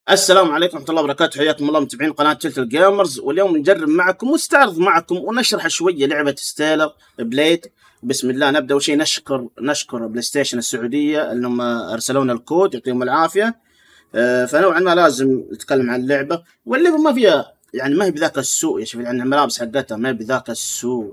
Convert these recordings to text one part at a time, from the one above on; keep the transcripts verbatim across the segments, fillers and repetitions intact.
السلام عليكم ورحمة الله وبركاته، حياكم الله متابعين قناة تلت الجيمرز. واليوم نجرب معكم ونستعرض معكم ونشرح شوية لعبة ستيلر بليد. بسم الله نبدأ. أول شيء نشكر نشكر بلاي ستيشن السعودية أنهم أرسلونا الكود، يعطيهم العافية. أه فنوعا ما لازم نتكلم عن اللعبة، واللعبة ما فيها يعني ما هي بذاك السوء يا شباب، يعني الملابس حقتها ما هي بذاك السوء،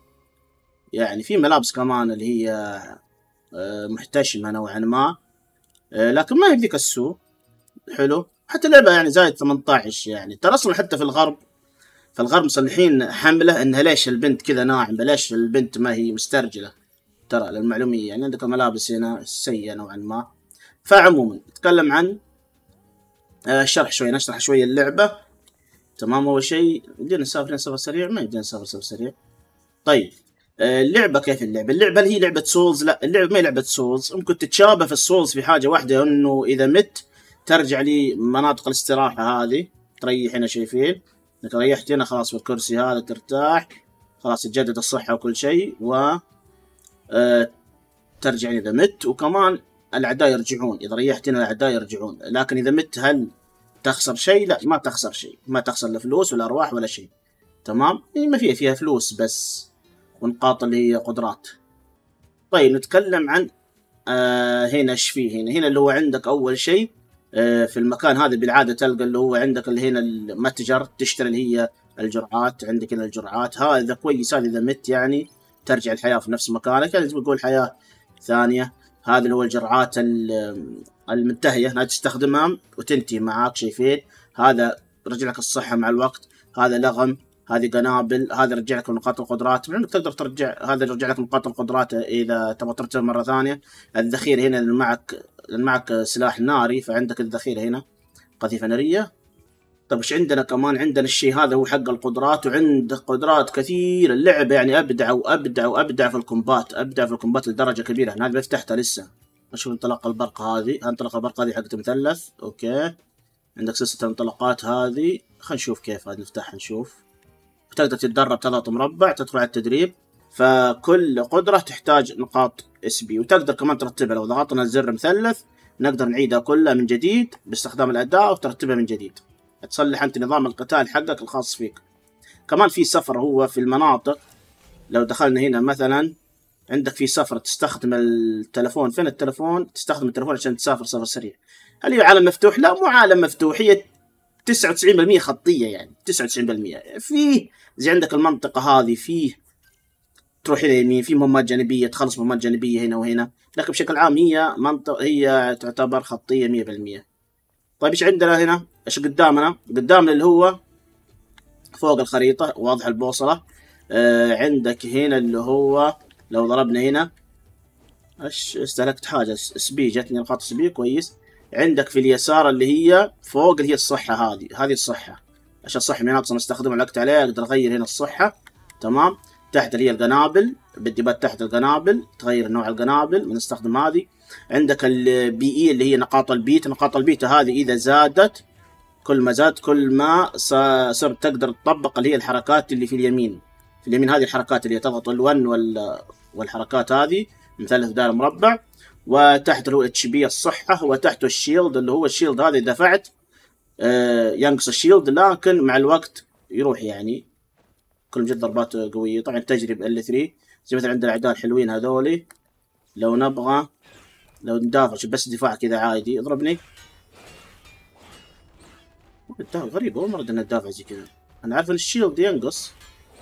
يعني في ملابس كمان اللي هي أه محتشمة نوعا ما، أه لكن ما هي بذاك السوء. حلو، حتى اللعبة يعني زايد ثمانية عشر، يعني ترى اصلا حتى في الغرب في الغرب مصلحين حملة انها ليش البنت كذا ناعمة، ليش البنت ما هي مسترجلة. ترى للمعلومية يعني عندك الملابس هنا سيئة نوعا ما. فعموما نتكلم عن آه شرح شوي، نشرح شوي اللعبة. تمام، اول شيء بدينا نسافر سفر سريع، ما بدينا نسافر سفر سريع. طيب آه اللعبة كيف اللعبة؟ اللعبة اللي هي لعبة سولز؟ لا، اللعبة ما هي لعبة سولز. ممكن تتشابه في السولز في حاجة واحدة، انه اذا مت ترجع لي مناطق الاستراحة هذه، تريح هنا. شايفين انك ريحت هنا خلاص في الكرسي هذا ترتاح، خلاص تجدد الصحة وكل شيء، و آه ترجع اذا مت. وكمان الاعداء يرجعون، اذا ريحت هنا الاعداء يرجعون. لكن اذا مت هل تخسر شيء؟ لا، ما تخسر شيء، ما تخسر لا فلوس ولا ارواح ولا شيء. تمام، ما فيها فيها فلوس بس، ونقاط اللي هي قدرات. طيب نتكلم عن آه هنا ايش فيه. هنا هنا اللي هو عندك اول شيء في المكان هذا بالعاده تلقى اللي هو عندك اللي هنا المتجر، تشتري اللي هي الجرعات. عندك هنا الجرعات، هذا كويس، هذا اذا مت يعني ترجع الحياه في نفس مكانك، يعني تقول حياه ثانيه. هذا اللي هو الجرعات المنتهيه، هذه تستخدمها وتنتهي معاك. شايفين هذا رجع لك الصحه مع الوقت. هذا لغم، هذه قنابل، هذا رجع لك نقاط القدرات. عندك تقدر ترجع، هذا يرجع لك نقاط القدرات اذا تبغى ترتب مره ثانيه. الذخيره هنا اللي معك معك سلاح ناري، فعندك الذخيره هنا قذيفه ناريه. طيب ايش عندنا كمان؟ عندنا الشيء هذا هو حق القدرات، وعندك قدرات كثير. اللعبه يعني ابدع وابدع وابدع في الكومبات، ابدع في الكومبات لدرجه كبيره. هذه ما فتحتها لسه. اشوف انطلاق البرق، هذه انطلاق البرق هذه حقت مثلث. اوكي، عندك سلسله الانطلاقات هذه، خلينا نشوف كيف هذه نفتحها نشوف. تقدر تتدرب، تضغط مربع تدخل على التدريب. فكل قدرة تحتاج نقاط اس بي، وتقدر كمان ترتبها. لو ضغطنا الزر مثلث نقدر نعيدها كلها من جديد باستخدام الأداة وترتبها من جديد. تصلح أنت نظام القتال حقك الخاص فيك. كمان في سفر هو في المناطق. لو دخلنا هنا مثلا عندك في سفر تستخدم التلفون. فين التلفون؟ تستخدم التلفون عشان تسافر سفر سريع. هل هي عالم مفتوح؟ لا، مو عالم مفتوح، هي تسعة وتسعين بالمئة خطية، يعني تسعة وتسعين بالمئة. فيه زي عندك المنطقة هذه، فيه تروح هنا يمين، في مهمات جانبية تخلص مهمات جانبية هنا وهنا، لكن بشكل عام هي منطقة، هي تعتبر خطية مئة بالمئة. طيب ايش عندنا هنا؟ ايش قدامنا؟ قدامنا اللي هو فوق الخريطة واضح البوصلة. آه عندك هنا اللي هو لو ضربنا هنا ايش استهلكت حاجة سبي، جتني نقاط سبي كويس. عندك في اليسار اللي هي فوق اللي هي الصحة، هذه هذه الصحة. عشان الصحة من ناقصة نستخدمها، علقت عليها اقدر اغير هنا الصحة. تمام، تحت اللي هي القنابل، بدي بات تحت القنابل تغير نوع القنابل ونستخدم هذه. عندك البي اي اللي هي نقاط البيت. نقاط البيت هذه اذا زادت، كل ما زاد كل ما صرت تقدر تطبق اللي هي الحركات اللي في اليمين. في اليمين هذه الحركات اللي تضغط الون وال والحركات هذه مثلث دائرة مربع. وتحت اللي هو اتش بي الصحة، وتحته الشيلد اللي هو الشيلد هذا اذا دفعت آه ينقص الشيلد، لكن مع الوقت يروح يعني كل جد ضربات قوية. طبعا تجرب ال ثلاثة زي مثلا عند الاعداء الحلوين هذولي. لو نبغى لو ندافع بس دفاع كذا عادي اضربني. غريب، اول مرة انه ندافع زي كذا. انا عارف ان الشيلد ينقص،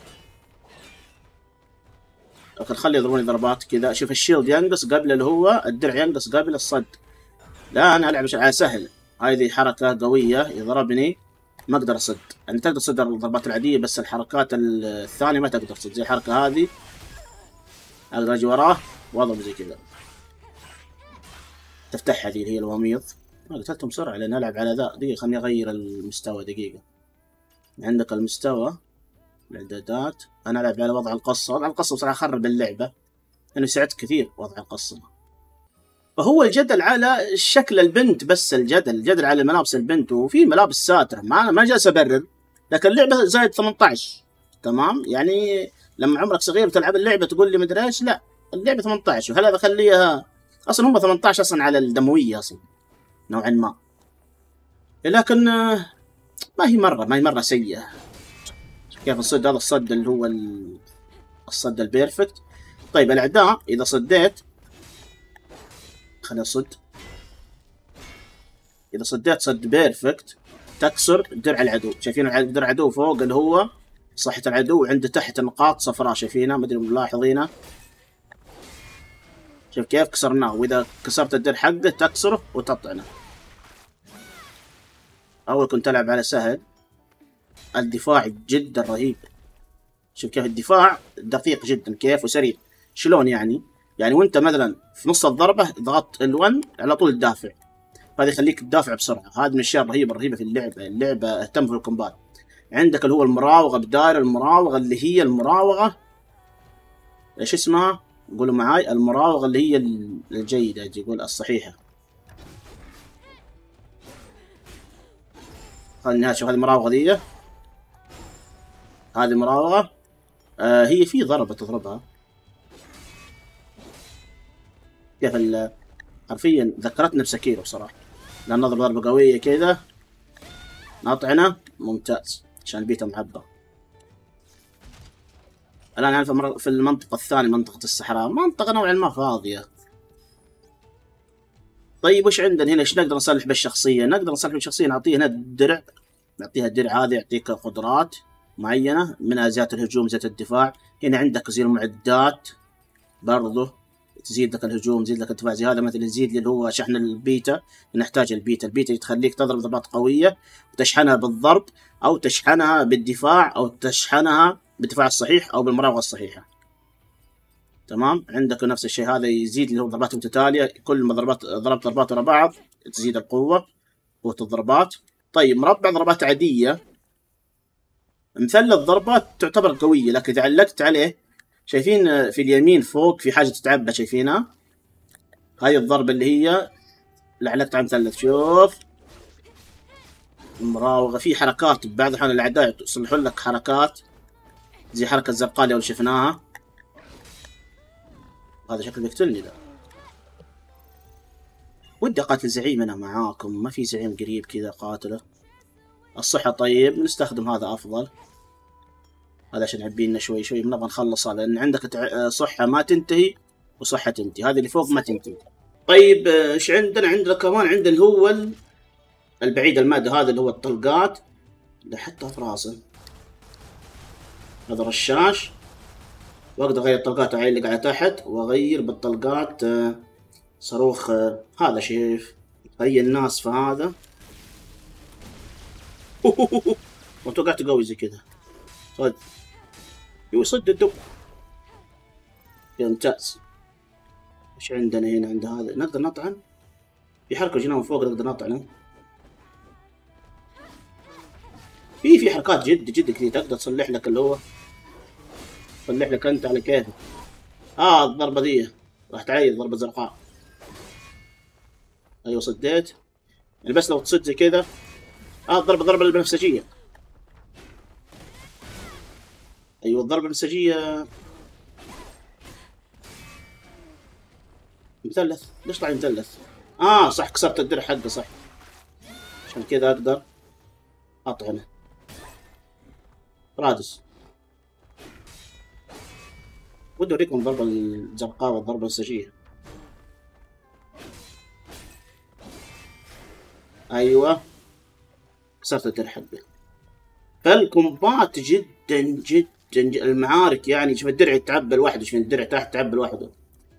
لكن خلي يضربوني ضربات كذا. شوف الشيلد ينقص قبل اللي هو الدرع ينقص قبل الصد. لا انا العب على سهل، هذه حركة قوية يضربني ما اقدر اصد. يعني تقدر تصد الضربات العادية، بس الحركات الثانية ما تقدر تصد. زي الحركة هذه اقدر اجي وراه واضرب زي كذا. تفتح هذه اللي هي الوميض. ما قتلتهم بسرعة لان العب على ذا. دقيقة خليني اغير المستوى دقيقة. عندك المستوى الاعدادات، انا العب على وضع القصة. وضع القصة بصراحة خرب اللعبة لانه ساعدت كثير وضع القصة. فهو الجدل على شكل البنت، بس الجدل الجدل على ملابس البنت، وفي ملابس ساترة. ما ما جالس ابرر، لكن اللعبة زايد ثمانية عشر. تمام، يعني لما عمرك صغير وتلعب اللعبة تقول لي مدري ايش، لا اللعبة ثمانية عشر. وهلا بخليها اصلا هم ثمانية عشر اصلا على الدموية اصلا نوعا ما. لكن آه، ما هي مرة ما هي مرة سيئة. كيف الصد هذا الصد اللي هو الصد البيرفكت. طيب الأعداء إذا صديت، خلينا نصد. إذا صديت صد بيرفكت تكسر درع العدو. شايفين درع العدو فوق اللي هو صحة العدو، وعنده تحت نقاط صفراء شايفينها، ما ادري ملاحظينها. شوف كيف كسرناه، واذا كسرت الدرع حقه تكسره وتطعنه. اول كنت العب على سهل، الدفاع جدا رهيب. شوف كيف الدفاع دقيق جدا كيف وسريع. شلون يعني؟ يعني وانت مثلا في نص الضربة ضغطت الون على طول تدافع، هذا يخليك تدافع بسرعة. هذه من الاشياء الرهيبة الرهيبة في اللعبة. اللعبة اهتم في الكومبات. عندك اللي هو المراوغة بداير، المراوغة اللي هي المراوغة ايش اسمها؟ قولوا معاي، المراوغة اللي هي الجيدة، يقول الصحيحة. خلينا نشوف هذه المراوغة دي. هذه مراوغة آه هي في ضربة تضربها كيف حرفيا ذكرتنا بسكيرو بصراحة، لأن نضرب ضربة قوية كذا نطعنه ممتاز عشان البيتا محبة. الآن يعني في المنطقة الثانية منطقة الصحراء، منطقة نوعا ما فاضية. طيب وش عندنا هنا؟ ايش نقدر نصلح بالشخصية؟ نقدر نصلح بالشخصية، نعطيه هنا الدرع، نعطيها الدرع هذا يعطيك قدرات معينة منها زيادة الهجوم زيادة الدفاع. هنا عندك زي المعدات برضه تزيد لك الهجوم تزيد لك الدفاع، زي هذا مثلا يزيد لي اللي هو شحن البيتا. نحتاج البيتا، البيتا تخليك تضرب ضربات قوية وتشحنها بالضرب أو تشحنها بالدفاع أو تشحنها بالدفاع الصحيح أو بالمراوغة الصحيحة. تمام. عندك نفس الشيء هذا يزيد اللي هو ضربات متتالية، كل ما ضربات ضربت ضربات ورا بعض تزيد القوة قوة الضربات. طيب مربع ضربات عادية، مثلث ضربات تعتبر قوية، لكن إذا علقت عليه شايفين في اليمين فوق في حاجة تتعبى شايفينها؟ هاي الضربة اللي هي اللي علقت على مثلث. شوف المراوغة في حركات بعض الأحيان الأعداء يصلحون لك حركات زي حركة زرقالية اللي شفناها. هذا شكله بيقتلني ذا. ودي اقاتل زعيم انا معاكم، ما في زعيم قريب كذا قاتله. الصحة طيب نستخدم هذا افضل، هذا عشان عبينا شوي شوي نبغى نخلصها، لان عندك صحة ما تنتهي وصحة تنتهي، هذه اللي فوق ما تنتهي. طيب ايش عندنا؟ عندنا كمان عندنا اللي هو البعيد المادة، هذا اللي هو الطلقات اللي حتى في راسه. هذا رشاش، واقدر اغير الطلقات اعلق على تحت واغير بالطلقات صاروخ. هذا شيف هي الناس فهذا ما توقعت قوي زي كذا. صد يصد الدب ممتاز. ايش عندنا هنا؟ عند هذا نقدر نطعن، في حركة جينا من فوق نقدر نطعنه. في في حركات جد جد كثير تقدر تصلح لك اللي هو تصلح لك انت على كيفك. اه الضربة دي راح تعيد ضربة زرقاء. ايوه صديت يعني، بس لو تصد زي كذا. اه الضربة ضربة البنفسجية. ايوه الضربة البنفسجية. مثلث، ليش طلع مثلث؟ اه صح كسرت الدرع حقه صح، عشان كذا اقدر اطعنه. رادس ودي اوريكم الضربة الزرقاء والضربة البنفسجية. ايوه كسرت الدرع حقه. فالكومبات جدا جدا جد المعارك يعني شوف الدرع يتعبى لوحده، شوف الدرع تحت يتعبى لوحده.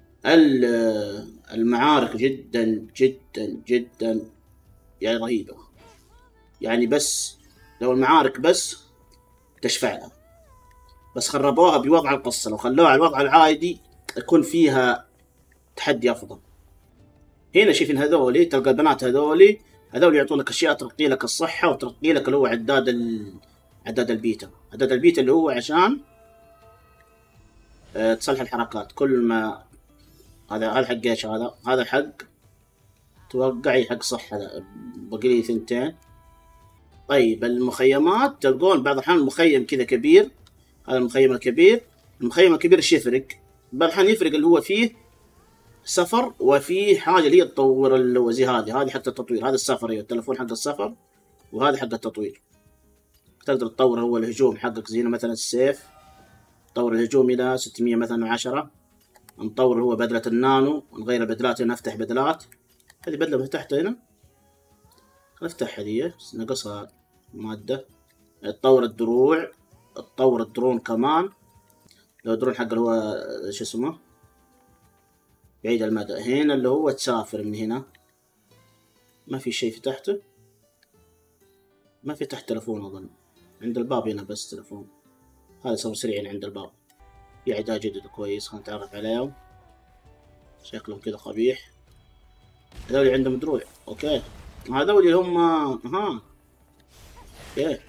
المعارك جدا جدا جدا يعني رهيبة يعني، بس لو المعارك بس تشفع لها، بس خربوها بوضع القصة. لو خلوها على الوضع العادي يكون فيها تحدي أفضل. هنا شايفين هذولي تلقى البنات هذولي هذول يعطونك أشياء ترقي لك الصحة وترقي لك اللي هو عداد ال... عداد البيتا. عداد البيتا اللي هو عشان أه تصلح الحركات. كل ما هذا هذا حق ايش؟ هذا هذا حق توقعي حق صح، هذا بقي لي ثنتين. طيب المخيمات تلقون بعض الأحيان المخيم كذا كبير، هذا المخيم الكبير. المخيم الكبير ايش يفرق؟ بعض الأحيان يفرق اللي هو فيه سفر وفيه حاجة اللي هي تطور اللي هو زي هذه هذه حق التطوير. هذا السفر، ايوه التلفون حق السفر وهذا حق التطوير. تقدر تطور هو الهجوم حقك زي مثلا السيف، تطور الهجوم الى ستمية مثلا وعشرة. نطور هو بدلة النانو، نغير بدلات هنا، نفتح بدلات. هذه بدلة فتحتها هنا، نفتح هذه نقصها مادة. تطور الدروع، تطور الدرون كمان. لو الدرون حق اللي هو شو اسمه بعيد المدى. هنا اللي هو تسافر من هنا. ما في شيء فتحته، ما في تحت تلفون اظن، عند الباب هنا بس تلفون. هذا صار سريع عند الباب. في عداء جدد كويس، خلينا نتعرف عليهم. شكلهم كذا قبيح. هذول عندهم دروع، اوكي. هذول اللي هم اها اوكي.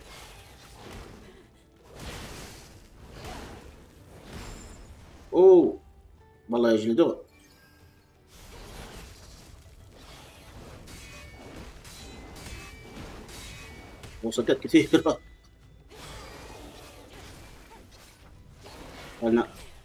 اوه والله يجلدون. وصلت كثيرة. أنا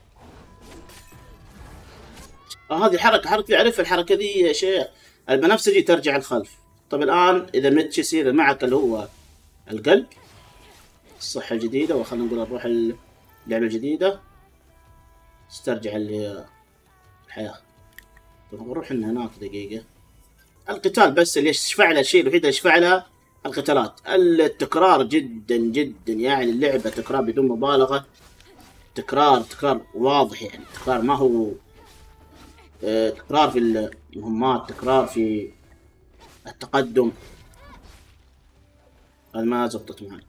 آه هذه حركة حركة أعرف الحركة ذي يا شيخ. البنفسجي ترجع الخلف. طب الآن إذا مت يصير معك اللي هو القلب، الصحة الجديدة، وخلنا نقول نروح اللعبة الجديدة، استرجع اللي الحياة. طب نروح لنا هناك دقيقة. القتال بس اللي يشفع لها، الشيء الوحيد اللي يشفع لها القتالات. التكرار جدا جدا، يعني اللعبة تكرار بدون مبالغة. تكرار تكرار واضح، يعني تكرار ما هو اه تكرار في المهمات، تكرار في التقدم. هذا ما زبطت معي.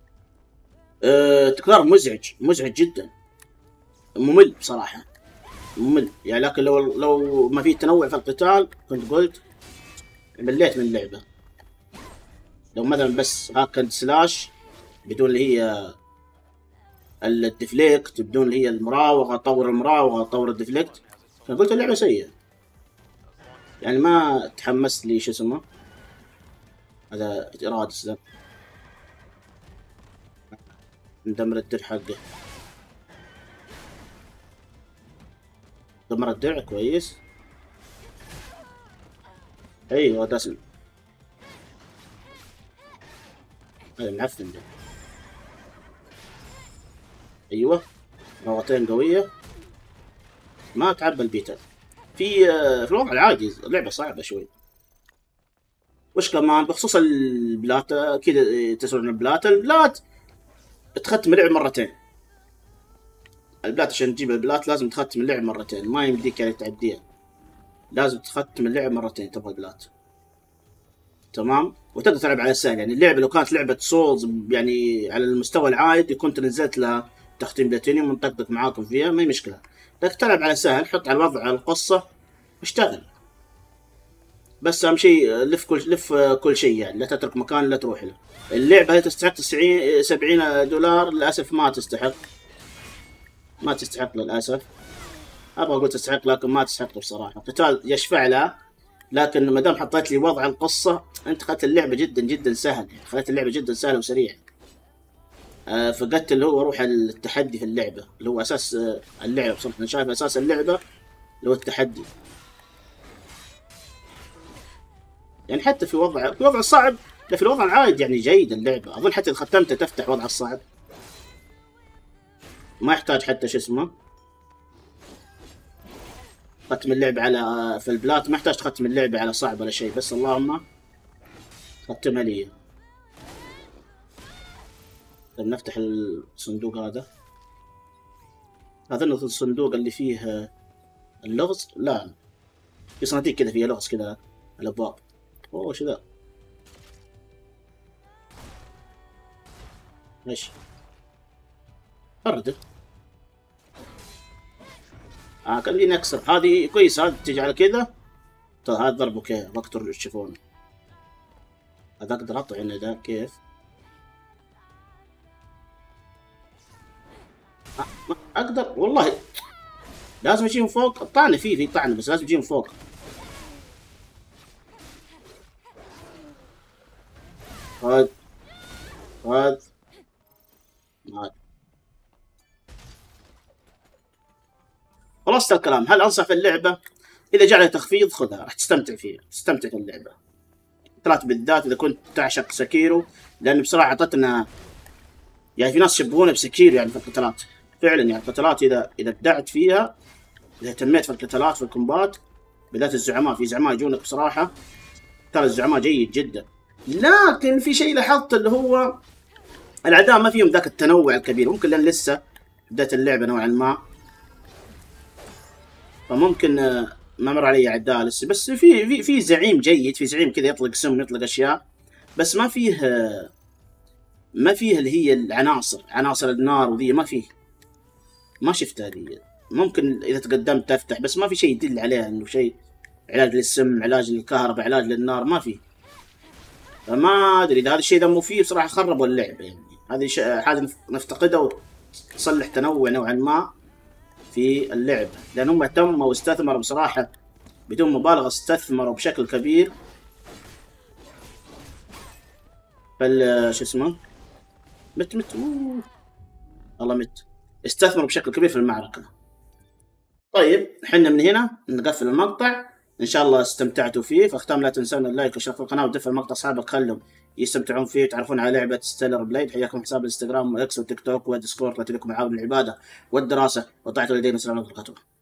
اه تكرار مزعج مزعج جدا، ممل بصراحة، ممل يعني. لكن لو لو ما في تنوع في القتال كنت قلت مليت من اللعبة. لو مثلا بس هاكن سلاش بدون اللي هي الديفليكت، بدون اللي هي المراوغة، طور المراوغة طور الديفليكت، كان قلت اللعبة سيئة. يعني ما تحمست لي شو اسمه هذا إرادة ده. ندمر الدرع حقه، دمر الدرع كويس. ايوه دسم. هذا معفن ده. ايوه ضغطين قوية. ما تعبى البيتا. في في الوضع العادي اللعبة صعبة شوي. وش كمان بخصوص البلات كذا تسولون البلات. البلات تختم اللعب مرتين. البلات عشان تجيب البلات لازم تختم اللعب مرتين، ما يمديك يعني تعديها. لازم تختم اللعب مرتين تبغى البلات. تمام. وتقدر تلعب على السهل، يعني اللعبة لو كانت لعبة سولز يعني على المستوى العادي كنت نزلت لها تختيم بلاتينيوم ونطقطق معاكم فيها، ما هي مشكلة. لكن تلعب على سهل، حط على الوضع على القصة واشتغل. بس اهم شيء لف كل لف كل شيء، يعني لا تترك مكان لا تروح له. اللعبة هي تستحق تسعين سبعين دولار، للأسف ما تستحق. ما تستحق للأسف. أبغى أقول تستحق لكن ما تستحق بصراحة. قتال يشفع لها، لكن ما دام حطيت لي وضع القصة أنت خليت اللعبة جدا جدا سهل، يعني خليت اللعبة جدا سهلة وسريعة. آه فقدت اللي هو روح التحدي في اللعبة، اللي هو أساس آه اللعبة. بصراحة أنا شايف أساس اللعبة اللي هو التحدي. يعني حتى في وضع في وضع صعب، لا في الوضع العادي يعني جيد اللعبة. أظن حتى إذا ختمتها تفتح وضع الصعب، ما يحتاج حتى شو اسمه ختم اللعبة على في البلات. ما يحتاج تختم اللعبة على صعب ولا شيء، بس اللهم ختمها لي. طيب نفتح الصندوق هذا. هذا الصندوق اللي فيه اللغز. لا في صناديق كذا فيها لغز كذا الابواب. اوه شو ذا؟ ايش؟ فرده. اه خليني اكسر هذه كويس. هذه تجي على كذا. طيب هذا ضرب اوكي بقدر تشوفون. هذا اقدر اقطع هنا ذا كيف؟ آه اقدر والله. لازم اجي من فوق. الطعنه فيه في طعنه بس لازم اجي من فوق. هذا هذا هذا خلصت الكلام. هل انصح في اللعبه؟ اذا جاء لها تخفيض خذها، راح تستمتع فيها، تستمتع في اللعبه. الفترات بالذات اذا كنت تعشق سكيرو، لان بصراحه اعطتنا يعني في ناس يشبهونه بسكيرو يعني في القتالات فعلا. يعني القتالات اذا اذا ابدعت فيها، اذا اهتميت في القتالات في الكومبات، بالذات الزعماء، في زعماء يجونك بصراحه ترى الزعماء جيد جدا. لكن في شيء لاحظت اللي هو الاعداء ما فيهم ذاك التنوع الكبير، ممكن لان لسه بدايه اللعبه نوعا ما، فممكن ما مر علي اعداء لسه. بس في في في زعيم جيد، في زعيم كذا يطلق سم يطلق اشياء، بس ما فيه ما فيه اللي هي العناصر، عناصر النار وذي ما فيه، ما شفتها هذه. ممكن اذا تقدمت تفتح، بس ما في شيء يدل عليها انه شيء علاج للسم، علاج للكهرباء، علاج للنار، ما في. فما ادري اذا هذا الشيء ذا مو فيه بصراحه خربوا اللعبه. يعني هذه حاجه نفتقدها وتصلح تنوع نوعا ما في اللعبه، لان هم اهتموا واستثمروا بصراحه بدون مبالغه، استثمروا بشكل كبير فال شو اسمه مت مت أوه. والله مت استثمروا بشكل كبير في المعركه. طيب احنا من هنا نقفل المقطع، ان شاء الله استمتعتوا فيه. فاختام لا تنسون اللايك والاشتراك في القناه وتدفع المقطع اصحابك خلهم يستمتعون فيه ويتعرفون على لعبه ستيلر بليد. حياكم حساب الانستغرام واكس وتيك توك وديسكورد، لكم معاون العباده والدراسه وطاعه الوالدين والسلام عليكم ورحمه الله.